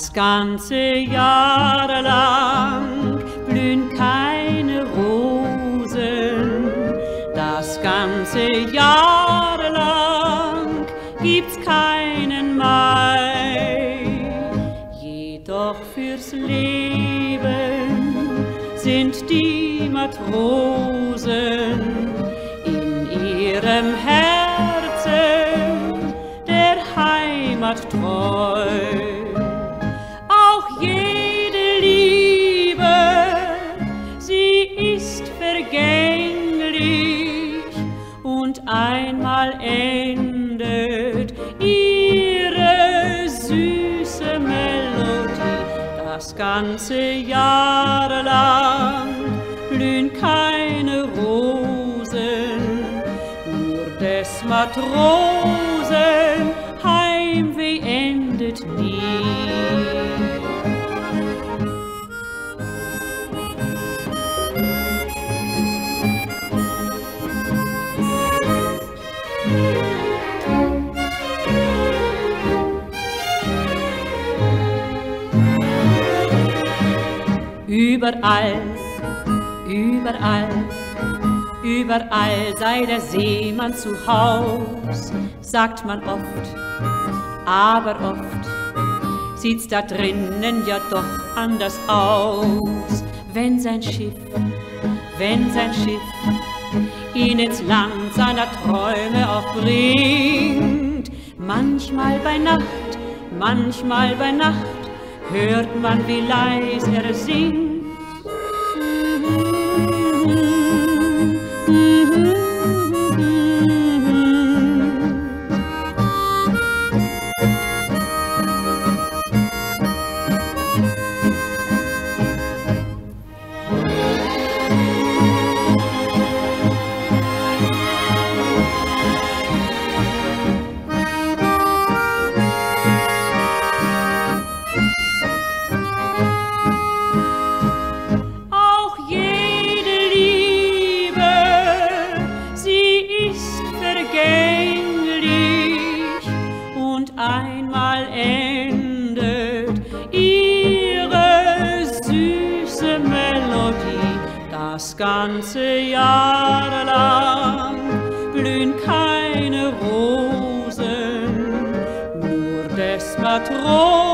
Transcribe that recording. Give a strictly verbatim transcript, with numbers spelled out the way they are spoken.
Das ganze Jahr lang blühen keine Rosen, das ganze Jahr lang gibt's keinen Mai. Jedoch fürs Leben sind die Matrosen in ihrem Herzen der Heimat treu. Auch jede Liebe, sie ist vergänglich und einmal endet ihre süße Melodie. Das ganze Jahr lang blühen keine Rosen, nur des Matrosen Heimweh endet nie. Überall, überall, überall sei der Seemann zu Haus, sagt man oft, aber oft sieht's da drinnen ja doch anders aus. Wenn sein Schiff, wenn sein Schiff ihn ins Land seiner Träume auch bringt, manchmal bei Nacht, manchmal bei Nacht, hört man, wie leis er singt. Einmal endet ihre süße Melodie. Das ganze Jahr lang blühen keine Rosen, nur des Matrosen